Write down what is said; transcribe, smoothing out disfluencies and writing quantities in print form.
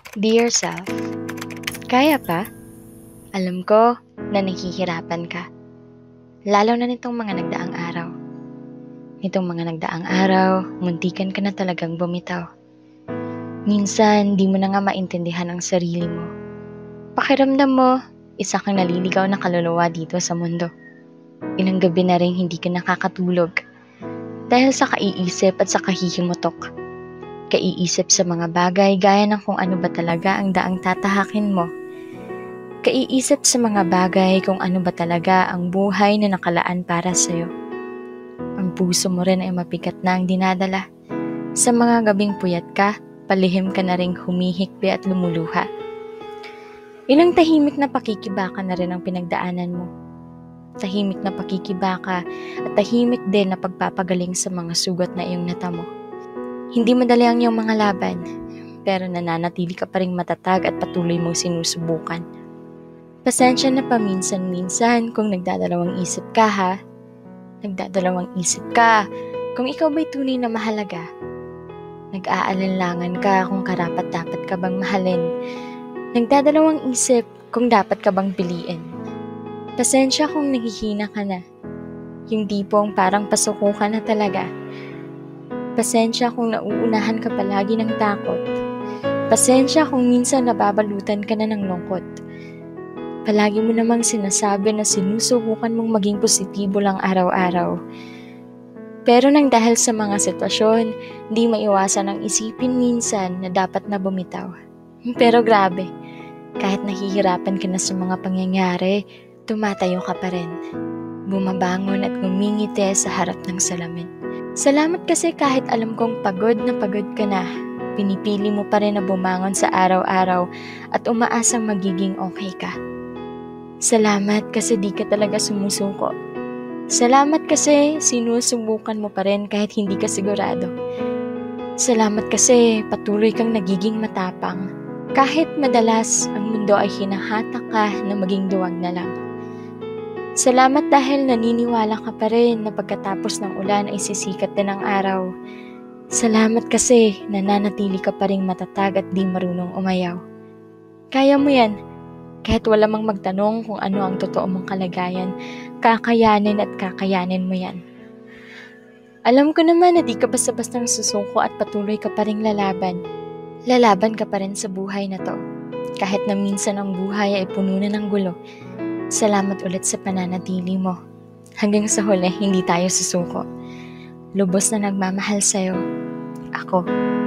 Dear self, kaya pa? Alam ko na nahihirapan ka. Lalo na nitong mga nagdaang araw. Nitong mga nagdaang araw, muntikan ka na talagang bumitaw. Minsan, di mo na nga maintindihan ang sarili mo. Pakiramdam mo, isa kang naliligaw na kaluluwa dito sa mundo. Ilang gabi na rin hindi ka nakakatulog. Dahil sa kaiisip at sa kahihimutok. Kaiisip sa mga bagay gaya ng kung ano ba talaga ang daang tatahakin mo. Kaiisip sa mga bagay kung ano ba talaga ang buhay na nakalaan para sa'yo. Ang puso mo rin ay mabigat na ang dinadala. Sa mga gabing puyat ka, palihim ka na ring humihikbi at lumuluha. Ilang tahimik na pakikibaka na rin ang pinagdaanan mo. Tahimik na pakikibaka at tahimik din na pagpapagaling sa mga sugat na iyong natamo. Hindi madali ang iyong mga laban, pero nananatili ka pa ring matatag at patuloy mong sinusubukan. Pasensya na paminsan-minsan kung nagdadalawang isip ka ha. Nagdadalawang isip ka kung ikaw ba'y tunay na mahalaga. Nag-aalinlangan ka kung karapat-dapat ka bang mahalin. Nagdadalawang isip kung dapat ka bang piliin. Pasensya kung naghihina ka na. Yung tipong parang pasuko ka na talaga. Pasensya kung nauunahan ka palagi ng takot. Pasensya kung minsan nababalutan ka na ng lungkot. Palagi mo namang sinasabi na sinusubukan mong maging positibo lang araw-araw. Pero nang dahil sa mga sitwasyon, di maiwasan ang isipin minsan na dapat na bumitaw. Pero grabe, kahit nahihirapan ka na sa mga pangyayari, tumatayo ka pa rin. Bumabangon at ngumingiti sa harap ng salamin. Salamat kasi kahit alam kong pagod ka na, pinipili mo pa rin na bumangon sa araw-araw at umaasang magiging okay ka. Salamat kasi di ka talaga sumusuko. Salamat kasi sinusubukan mo pa rin kahit hindi ka sigurado. Salamat kasi patuloy kang nagiging matapang. Kahit madalas ang mundo ay hinahatak ka na maging duwag na lang. Salamat dahil naniniwala ka pa rin na pagkatapos ng ulan ay sisikat din ang araw. Salamat kasi nananatili ka pa rin matatag at di marunong umayaw. Kaya mo yan. Kahit wala mang magtanong kung ano ang totoo mong kalagayan, kakayanin at kakayanin mo yan. Alam ko naman na di ka basta-bastang susuko at patuloy ka pa rin lalaban. Lalaban ka pa rin sa buhay na to. Kahit na minsan ang buhay ay puno na ng gulo. Salamat ulit sa pananatili mo. Hanggang sa huli, hindi tayo susuko. Lubos na nagmamahal sa'yo. Ako.